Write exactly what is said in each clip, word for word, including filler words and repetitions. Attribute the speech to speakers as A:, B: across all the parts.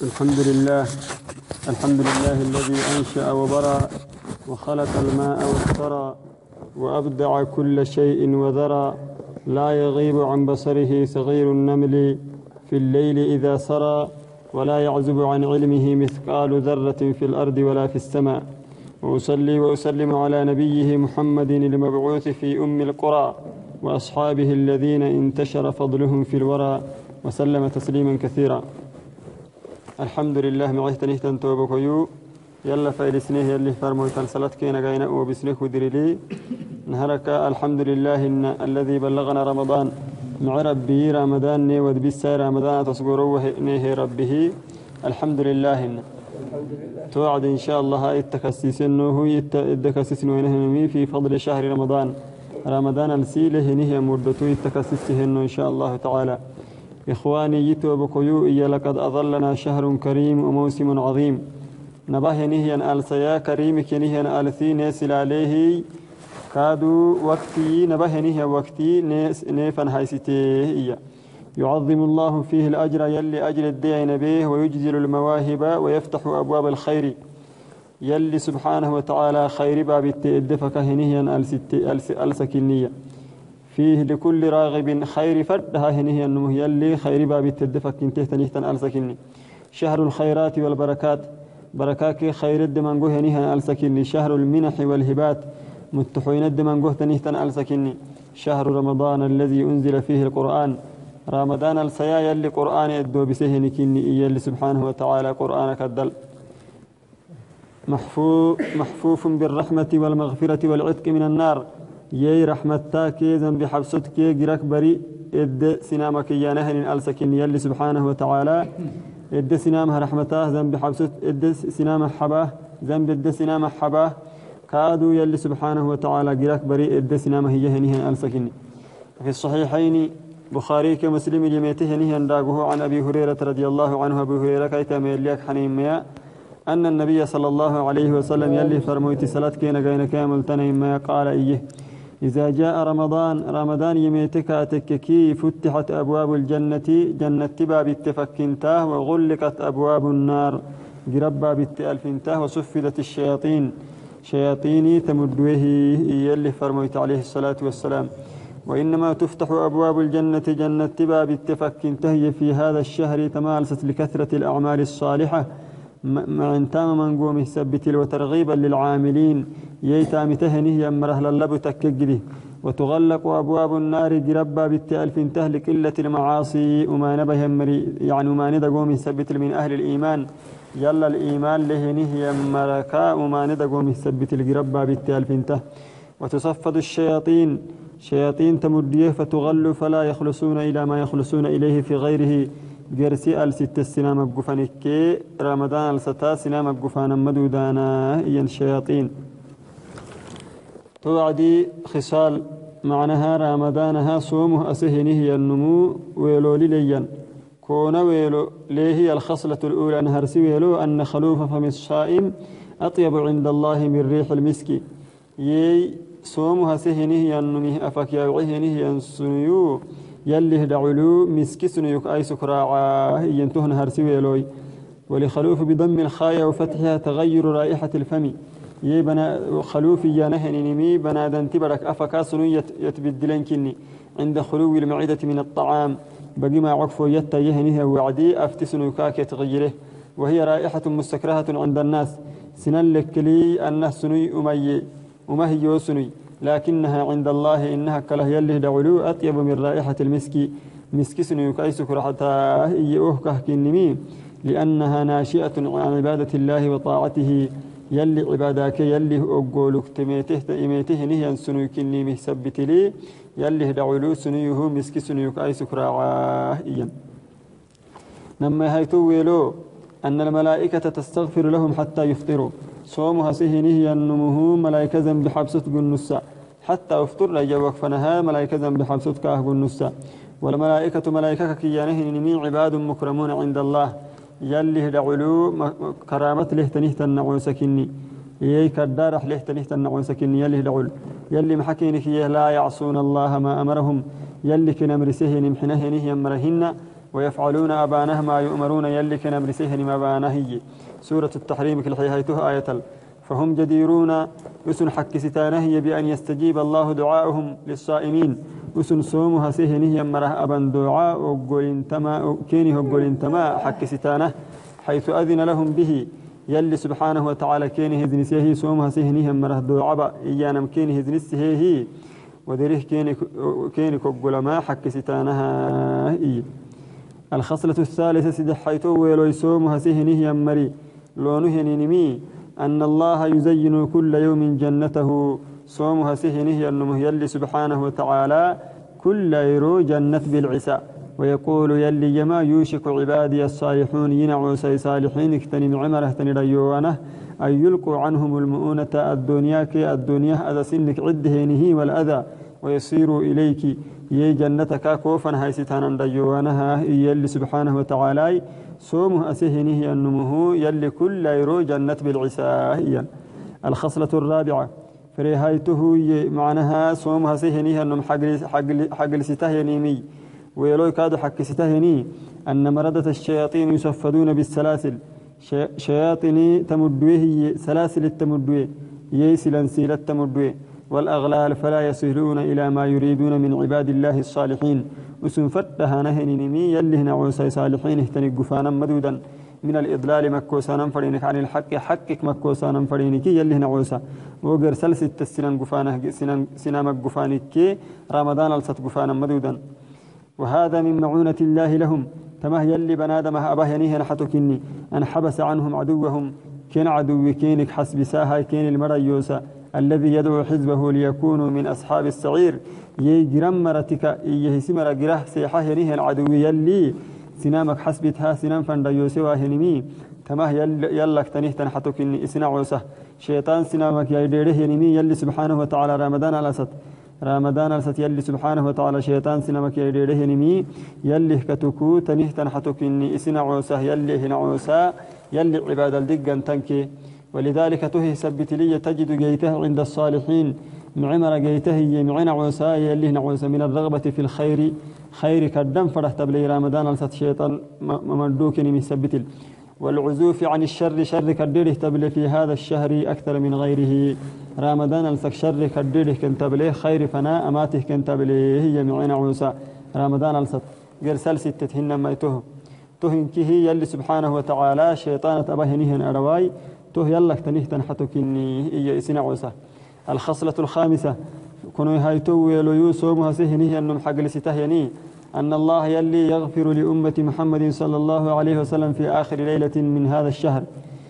A: الحمد لله الحمد لله الذي أنشأ وبرى وخلق الماء والثرى وأبدع كل شيء وذرى لا يغيب عن بصره صغير النمل في الليل إذا سرى ولا يعزب عن علمه مثقال ذرة في الأرض ولا في السماء وأصلي وأسلم على نبيه محمد المبعوث في أم القرى وأصحابه الذين انتشر فضلهم في الورى وسلم تسليما كثيرا. الحمد لله معه تنهتن توبكيو يلا فايلسنيه يلي فرمو تنسلت كينا قاينا وبسنك ودريلي نهرك الحمد لله إن الذي بلغنا رمضان مع ربي رمضان نيود بسا رمضان تصقروه نيه ربه الحمد لله إن توعد إن شاء الله هاي التكسيس إنه هو التكسيس وينهمي في فضل شهر رمضان رمضان السيله نهي مردتو التكسيسه إن شاء الله تعالى. إخواني يتوبكيو إيا لقد أظلنا شهر كريم وموسم عظيم نباه نهيا آلسيا كريمك نهيا آلثي نيسل عليه كادو وقتي نباه نهيا وقتي نيس نيفا هايستيه إيا يعظم الله فيه الأجر يلي أجر الدين به ويجزل المواهب ويفتح أبواب الخير يلي سبحانه وتعالى خير باب التئدفك هنهيا ألسكنية فيه لكل راغب خير فردها هنهيا النمه يلي خير باب التدفك انته تنهتن ألسكني شهر الخيرات والبركات بركاك خير الدمانقه هنهيا ألسكني شهر المنح والهبات متحوين الدمانقه تنهتن ألسكني شهر رمضان الذي أنزل فيه القرآن رمضان السيا يلي قرآن يدو بسهنكني يلي سبحانه وتعالى قرآنك الدل محفوف, محفوف بالرحمة والمغفرة والعتق من النار يي رحمتك ذنب حبستك جرك بري اد سنامك يا نهن السكن يلي سبحانه وتعالى اد سنامها رحمته ذنب حبست اد سنام حباه ذنب اد سنام حباه كادو يلي سبحانه وتعالى جرك بري اد سنامه هي هنه السكن. في الصحيحين بخاري كمسلم جميته هنه راغه عن ابي هريره رضي الله عنه ابو هريره كيتم يليك حنيميا ان النبي صلى الله عليه وسلم يلي فرموت صلاه كينا غين كامل تنيم قال ايه إذا جاء رمضان رمضان يميتك تككي فتحت أبواب الجنة جنة باب التفكنتاه وغلقت أبواب النار جرب باب التألفنتاه وصفدت الشياطين شياطيني تمدوه يلي فرميت عليه الصلاة والسلام وإنما تفتح أبواب الجنة جنة باب التفكنتاه في هذا الشهر تمالست لكثرة الأعمال الصالحة مع انتام من قوم ثبت وترغيبا للعاملين ييتام تهنه يمره للب تكجده وتغلق أبواب النار جربا بالتألف تهل قلة المعاصي وما نبه يعني وما ندى قوم ثبت من أهل الإيمان يلا الإيمان لهنه يمركا وما ندى قوم ثبت الجربا بالتألف ته وتصفد الشياطين شياطين تمديه فتغل فلا يخلصون إلى ما يخلصون إليه في غيره جرسي الست السنام الجفانك رمضان الستا سنام الجفان مدودانا ين شياطين توعدي خصال معناها رمضانها صومه أسهنه النمو ويلو لليا كون ويلو ليه الخصلة الأولى أنهر سويلو أن خلوف فم الصائم أطيب عند الله من ريح المسك يي صومها سهنه النمي أفك يوعهنه ينسنيو يلي دعلو مسكسن يكاي سكراعا ينتهن هرسوي لوي ولخلوف بضم الخايا وفتحها تغير رائحة الفم يبنا خلوف يا نهن نمي بنادن تبرك أفكاسن يتبدلن كني عند خلو المعدة من الطعام بقي ما عقفو يتا يهنها وعدي أفتسن يكاك يتغيره وهي رائحة مستكرهة عند الناس سنلك لي الناس سني أمي أمهي سني لكنها عند الله إنها كله يله دعلو أطيب من رائحة المسك مسك سنيكايسك حتى يؤهكه كنمي لأنها ناشئة عن عبادة الله وطاعته يلي عبادك يلي أقولك تميته تميته نهيا سنيكني مثبت لي يلي دعلو سنيه مسك سنيكايسك راعيا نما هيتويلو أن الملائكة تستغفر لهم حتى يفطروا صومها سهنه النمه ملائكة بحبسة النساء حتى أفطر لجوك فنها ملائكة بحبسة كأهب النساء والملائكة ملائكة كيانه نمي عباد مكرمون عند الله يلي دعلو كرامة له تنهت النعون سكني ييك الدارح له تنهت النعون سكني يلي دعل يلي محكينك لا يعصون الله ما أمرهم يلي كنمرسه نمحنه نهي أمرهن ويفعلون أبانه ما يؤمرون يلي كان برسيهن ما بانهي سورة التحريم كالحيهيته آية فهم جديرون وسن حك ستانه بأن يستجيب الله دعاءهم للصائمين وسن صومها سهنه يمره أبا دعاء وقول انتما كينه وقول انتما حك ستانه حيث أذن لهم به يلي سبحانه وتعالى كينه إذن سيه صومها سهنه يمره دعاء إيانا كينه إذن سيه ودريه كينك كينك وقول ما حك ستانها إيه. الخصلة الثالثة سيد حيث ويلو يصومها سهنه يمري لونه نمي أن الله يزين كل يوم جنته صومها سهنه أنه يلي سبحانه وتعالى كل يرو جنة بالعساء ويقول يلي جما يوشك عبادي الصالحون ينعو سي صالحين اكتنم عمره تنريوانه أن يلقوا عنهم المؤونة الدنيا كي الدنيا أذى سنك عدهنه والأذى ويصيروا إليك يي جنتك كوفا هايستانا ريوانها يلي سبحانه وتعالى صومه أسهنه النمه يلي كل يرو جنة بالعساء الخصلة الرابعة فريهايته معناها صومها سهنه النم حقل حقل حقل ستهينيمي ويلو كادو حق ستهيني أن مردة الشياطين يصفدون بالسلاسل شياطين تمدوه سلاسل التمدوه يسلا سيل التمدوه والأغلال فلا يصلون إلى ما يريدون من عباد الله الصالحين وسن فتها نهن نمي يلي نعوسى صالحين اهتني قفانا مدودا من الإضلال مكوسانا فرينك عن الحق حقك مكوسانا فرينك يلي نعوسى وقر سلسة السنان قفانا سنام قفانك رمضان الست قفانا مدودا وهذا من معونة الله لهم تمه يلي بنادم أباه ينيه نحتكني أن حبس عنهم عدوهم كين عدو كينك حسب ساها كين المريوسى الذي يدعو حزبه ليكونوا من أصحاب السعير يجرم مرتك يهسمر جره سيحه ينيه العدو يلي سنامك حسبتها سنام فنديوسي واهنمي تمه يلك تنيه تنحتك إني إسنا عوسه شيطان سنامك يديره ينمي يلي سبحانه وتعالى رمضان على ست رمضان على ست يلي سبحانه وتعالى شيطان سنامك يديره ينمي يلي كتكو تنيه تنحتك إني إسنا عوسه يلي هنا عوسه يلي عباد الدقن تنكي ولذلك تهي سبت لي تجد جيته عند الصالحين معمر جيته معنا عوسى يلي نعوسى من الرغبة في الخير خير كدم فرحت بلي رمضان لست شيطان ممدوكني مثبت والعزوف عن الشر شر كديره تبلي في هذا الشهر أكثر من غيره رمضان لست شر كديره كنت بلي خير فنا أماته كنت بلي هي معنا عوسى رمضان لست غير سلسة تهن ما يته تهن كه يلي سبحانه وتعالى شيطان أبهنه أرواي تو يلك تنيه تنحتك إني إيا إسنا عوسى الخصلة الخامسة كنوا هايتو ويلو يوسومها سهنيه أنهم حق لستهيني أن الله يلي يغفر لأمة محمد صلى الله عليه وسلم في آخر ليلة من هذا الشهر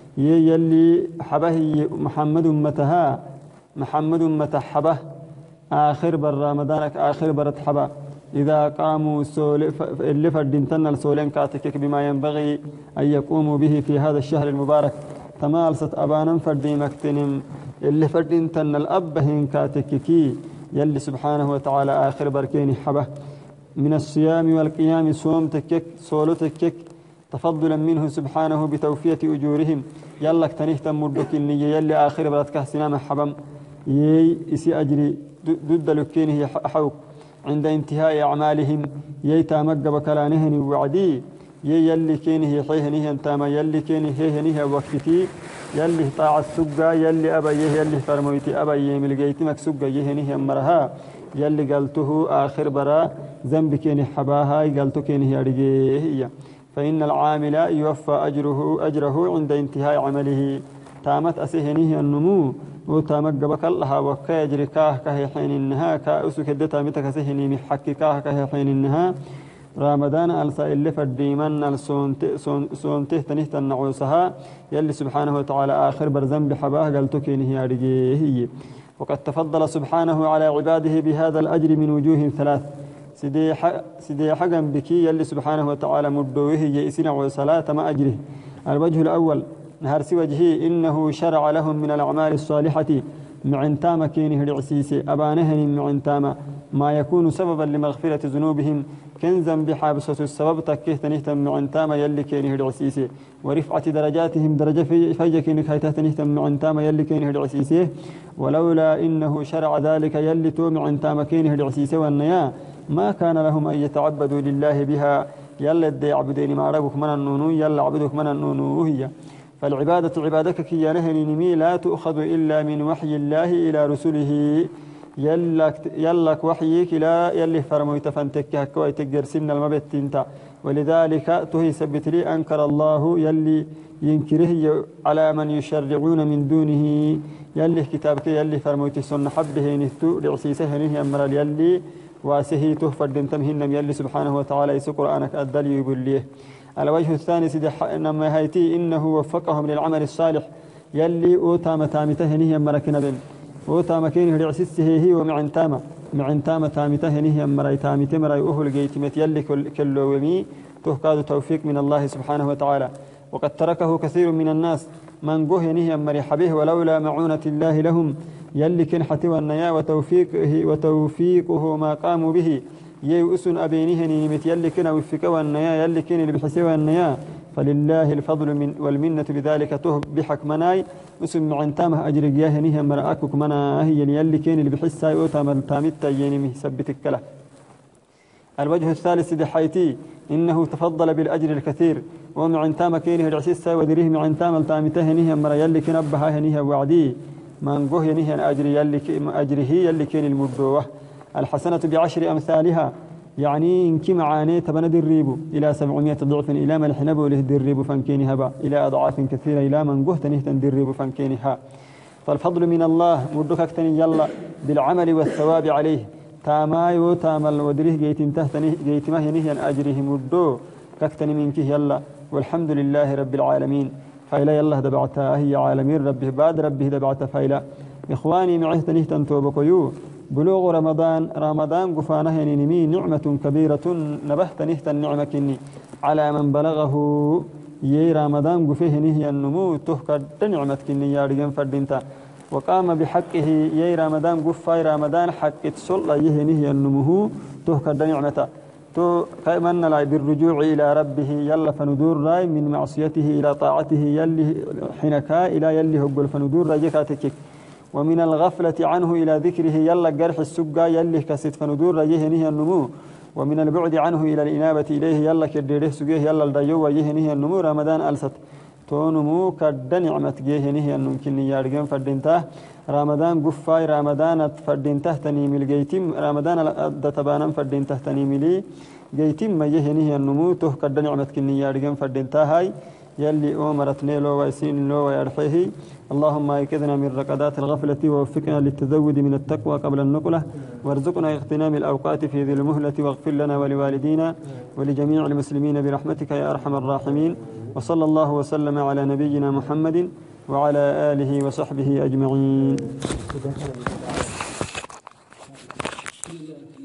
A: يلي حبه محمد متها محمد متحبه آخر بر رمضانك آخر برت حبه إذا قاموا اللي فردنتن السولين كاتكك بما ينبغي أن يقوموا به في هذا الشهر المبارك تمال ست أبانا فردي مكتنم اللي فردين تن الأب هين كاتككي يلي سبحانه وتعالى آخر بركين حبه من الصيام والقيام صوم تكك صولو تكك تفضلا منه سبحانه بتوفية أجورهم يلك تنهتم مدك النية يلي آخر برتك سنام حبم يي إسي أجري ضد لكينه حوك عند انتهاء أعمالهم يي تامق بكلانهن وعدي يلي كينه حيهنه انتما يلي كينه هيهنه وقتي يلي طاع السجا يلي أبا يلي فرمويتي أبا يملقيتي مكسجا يهنه أمرها يلي قالته آخر برا ذنب كينه حباها قالته كينه أرجيه فإن العامل يوفى أجره أجره عند انتهاء عمله تامت أسهنه النمو وتامت قبك الله وكاجر كاه كه حين النها كأسك الدتا متك سهني محكي كاه كه حين النها رمضان ألسا اللي فرديمن السونته تنهت النعوسها يلي سبحانه وتعالى آخر برزن بحباه قالتو كينه أرجيه وقد تفضل سبحانه على عباده بهذا الأجر من وجوه ثلاث سيدي حقا بكي يلي سبحانه وتعالى مدوه يئسنا وصلاة ما أجره الوجه الأول نهرس وجهه إنه شرع لهم من الأعمال الصالحة معنتام كينه العسيسي أبانهن معنتام ما يكون سببا لمغفرة ذنوبهم كنزا بحابسة السبب تكيه تنهتم معنتام يلي كينه العسيسي ورفعة درجاتهم درجة فيجا كينك هيته تنهتم معنتام يلي كينه العسيسي ولولا إنه شرع ذلك يلي تو معنتام كينه العسيسي والنيا ما كان لهم أن يتعبدوا لله بها يلا دي عبدين ما ربك من النونو يلا عبدك من النونو هي فالعبادة عبادك كي نمي لا تؤخذ إلا من وحي الله إلى رسله يلك يلك وحيك لا يلي فرموا يتفنتك هكوا يتجر سن المبت انت ولذلك تهي سبت لي أنكر الله يلي ينكره على من يشرعون من دونه يلي كتابك يلي فرموا يتسن حبه نثو لعسيسه نهي أمر يلي واسهي تهفر دمتمهن يلي سبحانه وتعالى يسو قرآنك أدل يبليه. على وجه الثاني سيد إنما هيتي إنه وفقهم للعمل الصالح يلي أوتا متامته نهي أمر كنبن أوتا مكينه لعسيسه هي ومعنتامة معنتامة تامته نهي أمر تامته مرأي أهل جيتمت يلي كلومي تهكاد توفيق من الله سبحانه وتعالى. وقد تركه كثير من الناس من قه نهي أمر حبيه ولولا معونة الله لهم يلي كن حتوى النيا وتوفيقه وتوفيقه ما قاموا به يؤسن أبينه نيمت يلي كن وفك والنيا يلي كن اللي بحسوا النيا فلله الفضل من والمنة بذلك ته بحك مناي اسم عنتامه أجر جاه نهي مرأكك منا هي يلي كن اللي بحس أوتا من تامت ينمي سبتك له. الوجه الثالث دحيتي إنه تفضل بالأجر الكثير ومعنتام كينه العسيسة ودريه معنتام التامته نهي مرأ يلي كن أبها نهي وعدي من قه نهي أجر يلي أجره يلي كين المدوة. الحسنة بعشر أمثالها يعني إنك معاني تبنى دريب إلى سبعمائة ضعف إلى ما الحنبو له دريب فانكينها با إلى أضعاف كثيرة إلى من قه تنهت دريب فانكينها. فالفضل من الله مدك اكتني يلا بالعمل والثواب عليه تاماي وتامل ودريه جيتم تهتني جيتمه نهي أجره مدو كاكتني منك يلا والحمد لله رب العالمين. فإلا يلا دبعتها هي عالمين ربه بعد ربه دبعتها فإلا. إخواني معه نهتن توبكيو بلوغ رمضان رمضان قفانه نمي نعمة كبيرة نبهت نهتن نعمة كني على من بلغه يي رمضان قفيه نهي النمو تهكر نعمة كني يا رجال فردينتا وقام بحقه يي رمضان قفاي رمضان حق تصل يه نهي النمو تهكر نعمته تو كمن لا بالرجوع إلى ربه يلا فندور راي من معصيته إلى طاعته يلي حنكا إلى يلي هو فندور راجكاتك ومن الغفلة عنه إلى ذكره يلا جرح السجا يلي كست فندور راجه نهي النمو ومن البعد عنه إلى الإنابة إليه يلا كدره سجيه يلا الديو وجه نهي النمو رمضان ألست تونمو كد نعمة جه نهي النمكن يارجن فردينته رمضان قفاي رمضان فردينته تنيم الجيتم رمضان دتبانا فردينته تنيم لي جيتم ما يهنيه النمو ته كد نعمة كني يارجن فردينته هاي يلي أمرتني لو ويسين لو ويرحيه. اللهم ايكذنا من ركضات الغفلة ووفقنا للتزود من التقوى قبل النقلة وارزقنا اغتنام الأوقات في ذي المهلة واغفر لنا ولوالدينا ولجميع المسلمين برحمتك يا أرحم الراحمين. وصلى الله وسلم على نبينا محمد وعلى آله وصحبه أجمعين.